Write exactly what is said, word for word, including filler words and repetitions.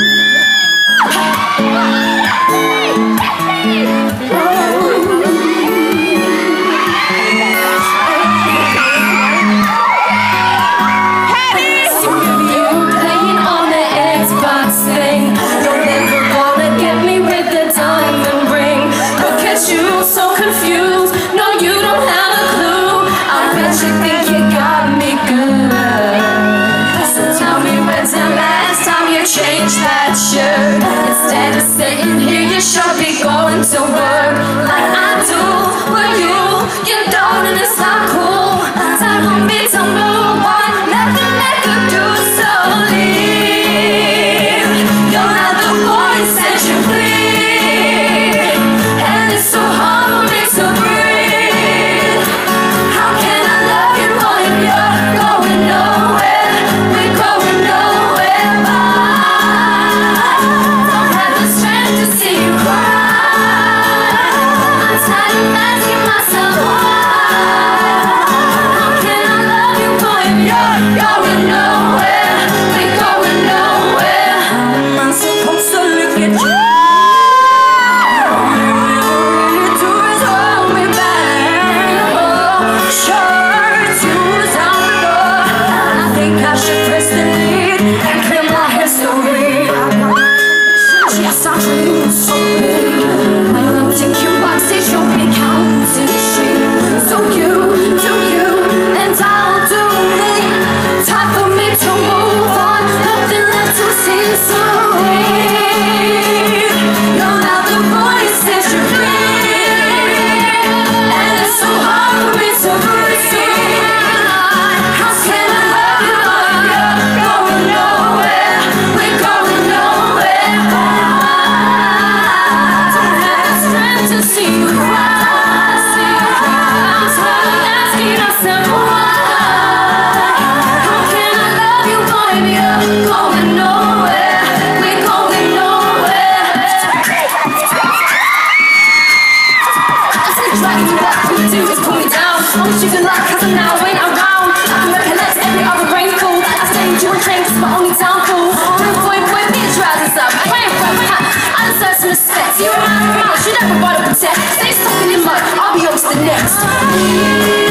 Change that shirt. Instead of sitting here, you should be going to work like I do. But you, you don't, and it's not cool. Time for me to move on. Nothing they could do, so leave. You're not the boy who said you bleed, and it's so hard for me to breathe. How can I love you boy if you're going nowhere? We're going nowhere. Stay stuck in your mud, I'll be yours the next.